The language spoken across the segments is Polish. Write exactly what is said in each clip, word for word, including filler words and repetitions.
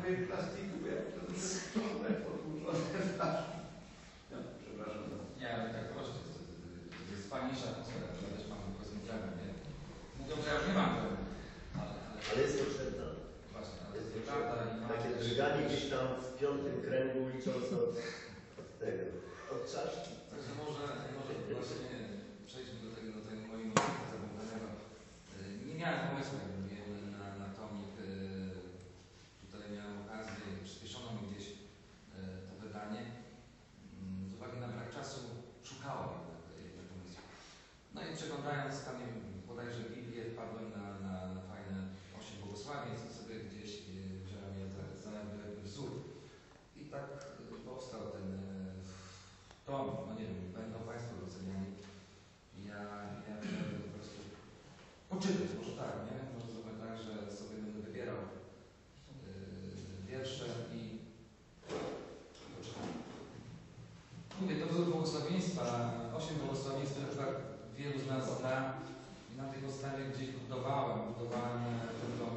mojej plastiku, bo ja to sprzątę podłużone flaszki. No, przepraszam. Nie, ale tak proszę, to, to jest fajniejsza atmosfera, ja też mam rozmówione, nie? Mówią, że ja już nie mam tego, ale, ale... ale jest potrzebna. Właśnie, ale jest jest prawda i ma takie też... drganie gdzieś tam w piątym kręgu licząc od, od tego, od czaszki. Także może, może właśnie przejdźmy do tego, do tego mojego zabawionego. Nie miałem pomysłu, jak mówiłem, na, na tomik. Tutaj miałem okazję, przyspieszono mi gdzieś to wydanie. Z uwagi na brak czasu szukałem jednak pomysłu. No i przeglądając tam bodajże Biblię, wpadłem na, na, na fajne osiem błogosławień, co sobie gdzieś wziąłem je za, za jakby wzór. I tak powstał ten tom, no nie wiem, będą Państwo doceniani. Ja, ja chciałem po prostu poczytać, może tak, nie? Może zrobię tak, że sobie będę wybierał yy, wiersze i poczytam. Mówię, to były błogosławieństwa, osiem błogosławieństw, które chyba wielu z nas zna. I na tej podstawie gdzieś budowałem, budowałem ten dom.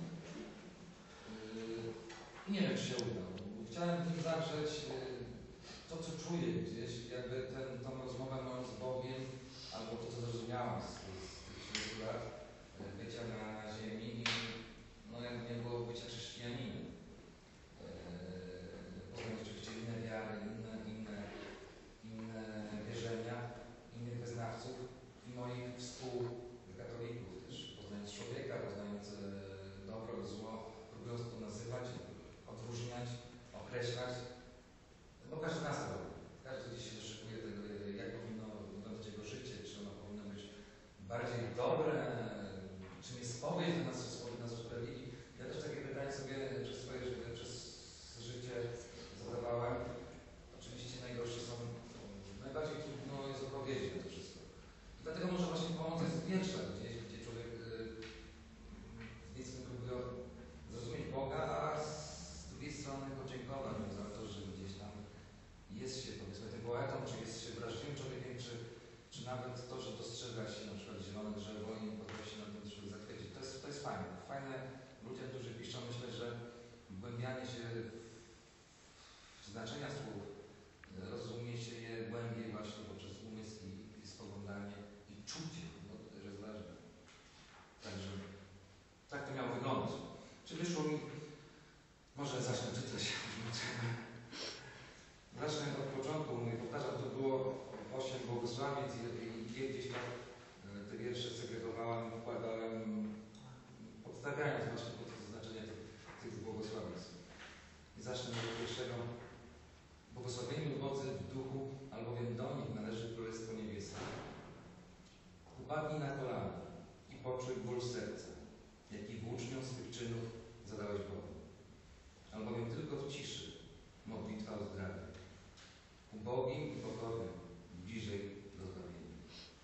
Yy, nie wiem, czy się udał. Chciałem w nim zawrzeć yy, to, co czuję gdzieś, jakby ten, tą rozmowę moją z Bogiem, albo to, co zrozumiałam z, z tych trzydziestu lat bycia na, na ziemi i no jakby nie było bycia chrześcijaninem. Yy, poznać oczywiście inne wiary, inne, inne, inne wierzenia, innych wyznawców i moich współkatolików też. Poznając człowieka, poznając e, dobro, zło, próbując to nazywać, odróżniać, określać. Bo każdy nas to robi. Każdy gdzieś się szykuje tego, jak powinno wyglądać jego życie, czy ono powinno być bardziej dobre, czym jest spowiedź dla nas, czy spowiedź nas usprawiedliwi. Ja też takie pytanie sobie przez swoje życie, przez życie zadawałem. Oczywiście najgorsze są, najbardziej trudno jest odpowiedzieć na to wszystko. I dlatego może właśnie pomoc jest wiersza gdzieś, gdzie człowiek yy, próbuje zrozumieć Boga, a z drugiej strony podziękować mu za to, że gdzieś tam jest się, powiedzmy, tym poetą, czy jest się wrażliwym człowiekiem, czy, czy nawet to, że dostrzega się na przykład zielone drzewo i nie potrafi się na tym człowiek zachwycić. To jest, to jest fajne. Fajne ludzie, którzy piszą, myślę, że wgłębianie się w znaczenia słów, rozumie się je głębiej właśnie poprzez umysł i, i spoglądanie i czucie, bo to też jest ważne. Także tak to miało wyglądać. Czy wyszło mi? Może zacznę czytać. Zacznę od początku, mówię, powtarzam, to było osiem błogosławiec i je gdzieś tam te wiersze segregowałem, wkładałem, podstawiając właśnie pod znaczenie tych, tych błogosławieństw. I zacznę od pierwszego. Błogosławieni ubodzy w duchu, albowiem do nich należy Królestwo Niebieskie. Upadnij na kolana i poczuj ból serca, jaki włócznią swych czynów zadałeś Bogu. Albowiem tylko w ciszy modlitwa uzdrawia. Ubogim i pokornym bliżej do zbawienia.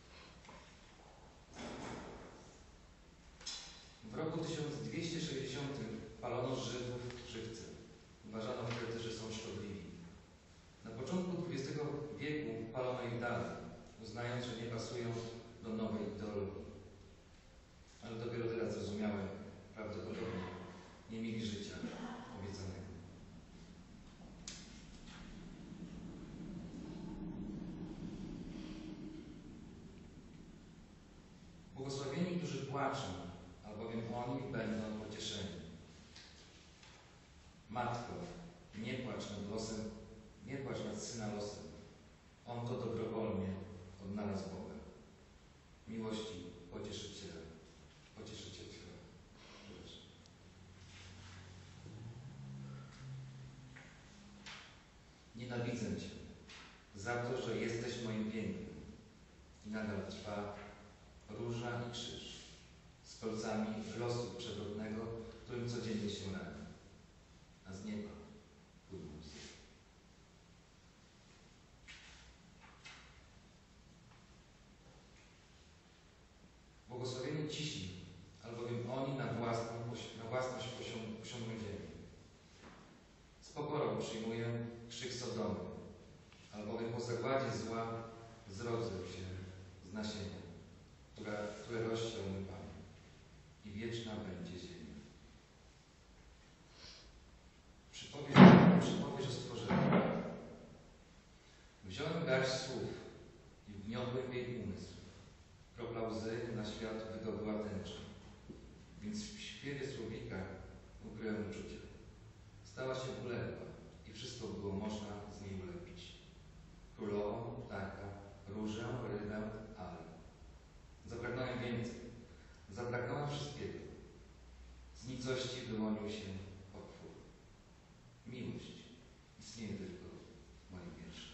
W roku tysiąc dwieście sześćdziesiątym palono Żydów żywcem. Uważano wtedy, że są szkodliwi. Na początku dwudziestego wieku palono ich dalej, uznając, że nie pasują do nowej ideologii. Ale dopiero teraz zrozumiałem, prawdopodobnie nie mieli życia obiecanego. Błogosławieni, którzy płaczą, albowiem oni będą pocieszeni. Matko, nie płacz nad losem, nie płacz nad syna losem. On to dobrowolnie odnalazł Boga. Miłości pocieszyciela. Pocieszyciela. Nienawidzę Cię za to, że jesteś moim pięknym. I nadal trwa róża i krzyż z palcami losu przewrotnego, którym codziennie się rani. A z nieba płyną łzy. Błogosławieni cisi, albowiem oni na, własną, na własność posiądą ziemię. Z pokorą przyjmuję krzyk Sodomy, albowiem po zagładzie zła zrodzę się z nasienia, która, które rozsiał mój Pan, i wieczna będzie ziemia. ukryłem uczucia. Stała się uległa i wszystko było można z niej ulepić. Królową, ptaka, różę, rybę, ale. Zapragnąłem więcej. Zapragnąłem wszystkiego. Z nicości wyłonił się potwór. Miłość istnieje tylko w moim wierszu.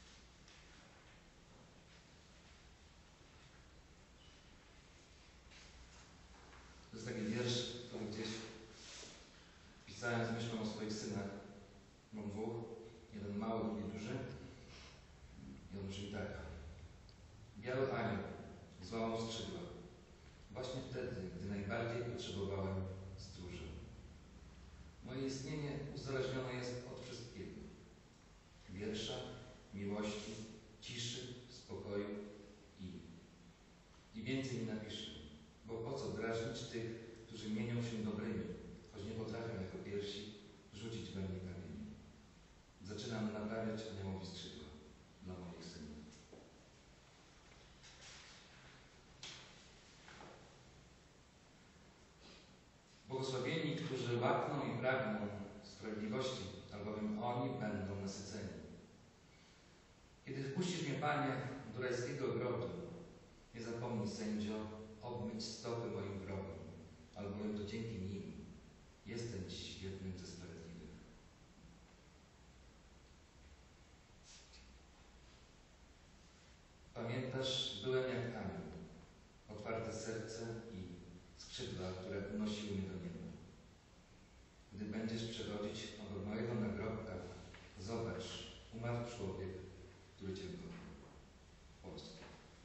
To jest taki wiersz, który gdzieś pisałem z myślą o swoich synach. Mam dwóch, jeden mały, drugi duży. I on brzmi tak. Biały anioł złamał skrzydła. Właśnie wtedy, gdy najbardziej potrzebowałem stróży. Moje istnienie uzależnione jest od wszystkiego. Wiersza, miłości, ciszy, spokoju i... I więcej nie napiszę, bo po co drażnić tych, którzy mienią się dobrymi, choć nie potrafią jako pierwsi rzucić we mnie kamieni. Zaczynam naprawiać aniołowi skrzydła dla moich synów. Błogosławieni, którzy łakną i pragną sprawiedliwości, albowiem oni będą nasyceni. Kiedy wpuścisz mnie, Panie, do rajskiego ogrodu, nie zapomnij, sędzio, obmyć stopy moim wrogom, albowiem to dzięki nim jestem dziś jednym ze sprawiedliwych. Pamiętasz, byłem jak anioł, otwarte serce i skrzydła, które unosiły mnie do nieba. Gdy będziesz przechodzić obok mojego nagrobka, zobacz, umarł człowiek, który Cię kocha. Polska.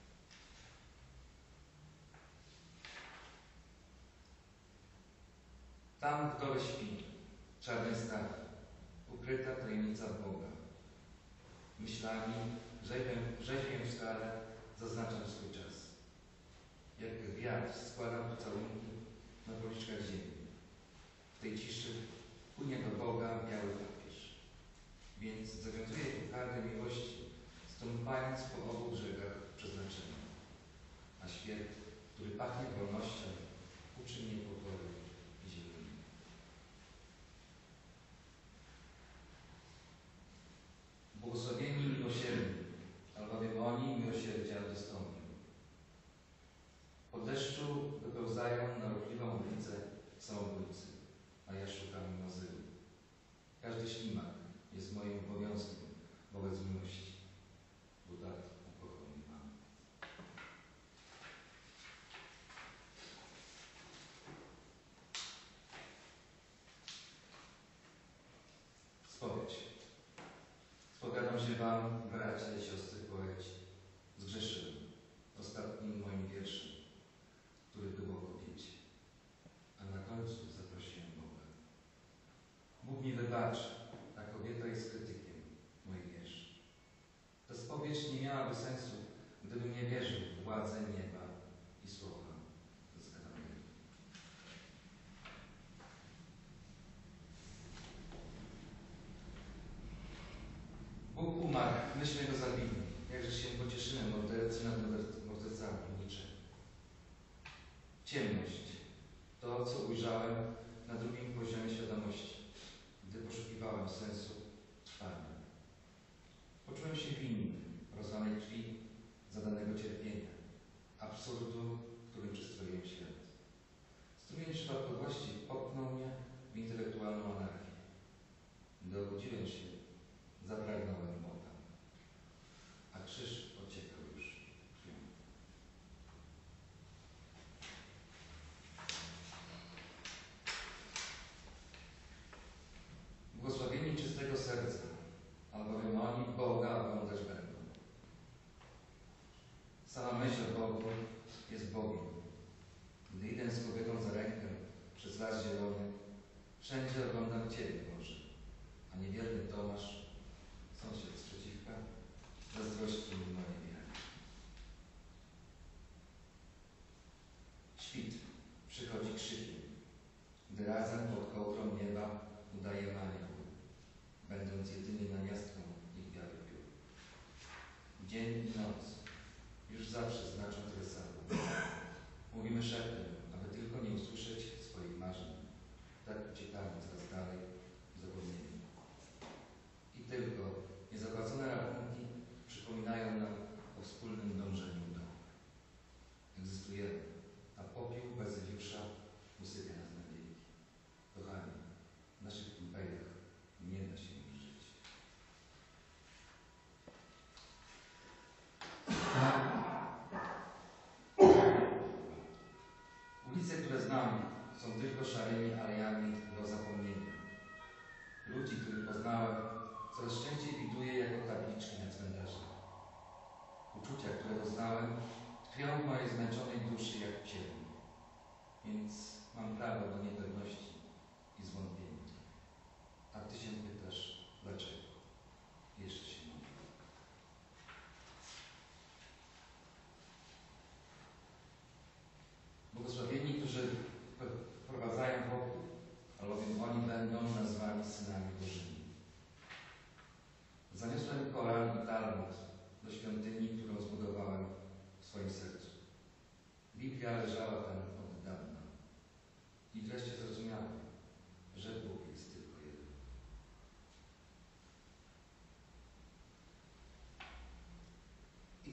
Tam w dole śpi, czarnej stali, ukryta tajemnica Boga. Myślami, rzeźbię w skale, zaznaczam swój czas. Jak wiatr składam pocałunki na policzkach ziemi. W tej ciszy płynie do Boga biały papież. Więc zawiązuję kokardę miłości, stąpając po obu brzegach przeznaczenia. A świat, który pachnie wolnością, uczy mnie pokory i zieleni. Błogosławieni miłosierni, albowiem oni miłosierdzia dostąpią. Po deszczu wypełzają na ruchliwą ulicę samobójcy, a ja szukam azylu. Każdy ślimak jest moim obowiązkiem wobec miłości, bo tak ukochał mnie Pan. Spowiedź. Spowiadam się Wam, bracia i siostry poeci. Zgrzeszyłem ostatnim moim wierszem, który był o kobiecie, a na końcu zaprosiłem Boga. Bóg mi wybaczy, ta kobieta jest krytykiem moich wierszy. Ta spowiedź nie miałaby sensu, gdybym nie wierzył w władzę nieba i słowa z Ewangelii. Bóg umarł, myśmy go zabili. Jakże się pocieszymy mordercy nad mordercami niczego. Ciemność. To, co ujrzałem na drugim poziomie świadomości, gdy poszukiwałem sensu trwania. Poczułem się winny rozlanej krwi, zadanego cierpienia, absurdu, którym przystroiłem świat. Strumień przypadkowości popchnął mnie w intelektualną anarchię. Gdy obudziłem się, zapragnąłem młota, a krzyż ociekał już krwią. Błogosławieni czystego serca, albowiem oni Boga oglądać będą. Sama myśl o Bogu jest Bogiem. Gdy idę z kobietą za rękę przez las zielony, wszędzie oglądam Ciebie, Boże, a niewierny Tomasz, sąsiad sprzeciwka, zazdrości mi mojej wiary. Świt przychodzi krzykiem, gdy razem pod kołdrą nieba udaje anioł, będąc jedynie namiastką ich białych piór. Dzień i noc już zawsze znaczą tyle samo. Mówimy szeptem, aby tylko nie usłyszeć swoich marzeń. Tak uciekamy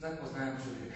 tak poznałem człowieka.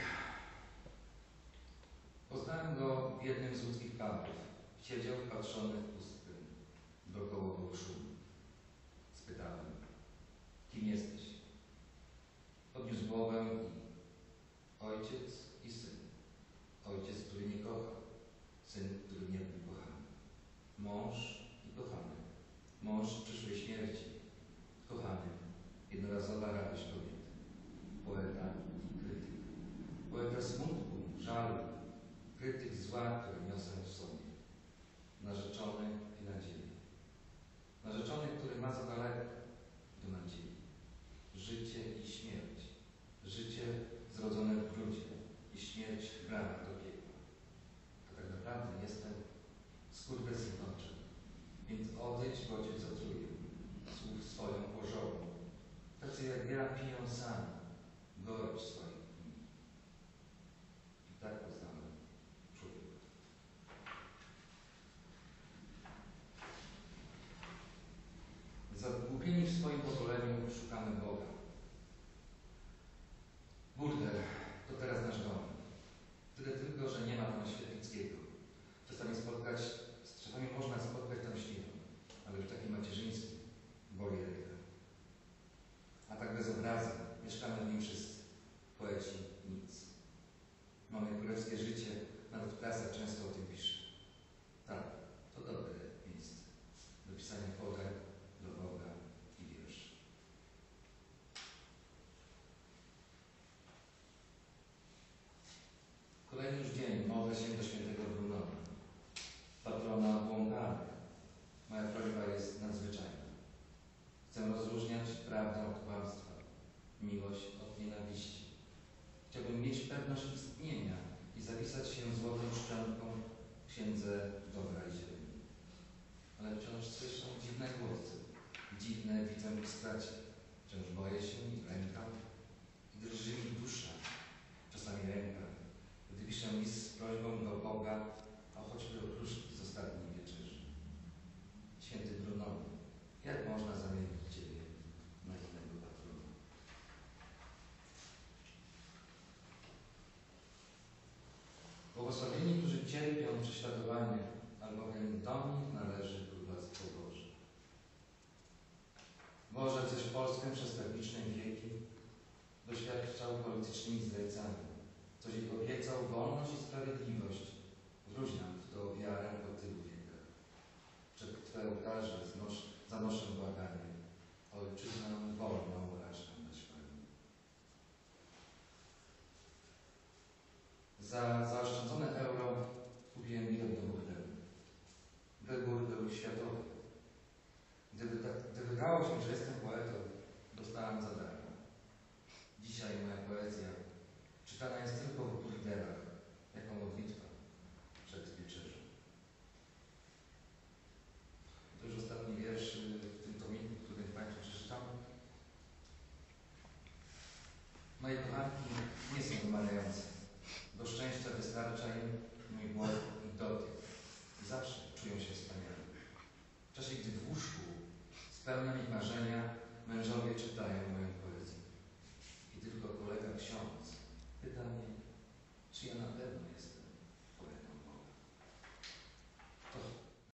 Poznałem go w jednym z łódzkich pubów. Siedział wpatrzony w pustkę. Dookoła był szum. Spytałem, kim jesteś? Podniósł głowę i ojciec i syn. Ojciec, który nie kocha. Syn, który nie był kochany. Mąż i kochany. Mąż przyszłej śmierci. Kochany. Jednorazowa radość kobiety. Poeta i krytyk. Poeta smutku, żalu. Krytyk zła, który niosę w sobie. Narzeczony i nadziei. Narzeczony, który ma za daleko do nadziei. Życie i śmierć. Życie zrodzone w brudzie i śmierć w bramach do piekła. A tak naprawdę jestem skurwysynoczem. Więc odejdź, bo cię zatruję. Słów swoją pożołą. Tacy jak ja piją sami. Gorycz swoich dni. I tak poznałem człowieka. Zagubieni w swoim pokoleniu szukamy Boga. Burdel to teraz nasz dom. Tyle tylko, że nie ma tam Świetlickiego. Czasami spotkać, czasami można spotkać tam śniegą, ale już taki macierzyński boli ręka. A tak bez obrazy mieszkamy w nim wszyscy. Poeci nic. Mamy królewskie życie, nawet prasa często o tym pisze. Tak, to dobre miejsce do pisania podań do Boga i wierszy. Kolejny już dzień modlę się do świętego Brunona, patrona obłąkanych. Moja prośba jest nadzwyczajna. Chcę rozróżniać prawdę od kłamstwa, miłość od nienawiści. Chciałbym mieć pewność istnienia i zapisać się złotą szczątką w księdze dobra i ziemi. Ale wciąż słyszę dziwne głosy. Dziwne widzę w stracie. Wciąż boję się i lękam. I drży mi dusza, czasami ręka, gdy piszę list z prośbą do Boga, a choćby o kruszki z ostatniej wieczerzy. Święty Brunon, jak można zamienić Ciebie na innego patrona? Błogosławieni, którzy cierpią prześladowanie, albowiem do nich należy Królestwo Boże. Boże, coś Polskę przez tragiczne wieki doświadczał politycznymi zdrajcami. Coś ich obiecał wolność i sprawiedliwość. Wróć nam w to wiarę po tylu wiekach. Przed Twe ołtarze znosz, zanoszę błaganie. Ojczyznę wolną racz nam dać, Panie. Za zaoszczędzone euro kupiłem bilet do burdelu. Burdel światowy. Gdyby, tak, gdyby wydawało się, że jestem poetą, dostałem za darmo. Dzisiaj moja poezja czytana jest tylko w burdelach, jako modlitwa przed wieczerzą. To już ostatni wiersz w tym tomiku, który Państwu przeczytam. Moje kochanki nie są wymagające. Do szczęścia wystarcza im mój głos i dotyk. I zawsze czują się wspaniale. W czasie, gdy w łóżku spełniam ich marzenia, mężowie czytają moją poezję. I tylko kolega ksiądz pyta mnie, czy ja na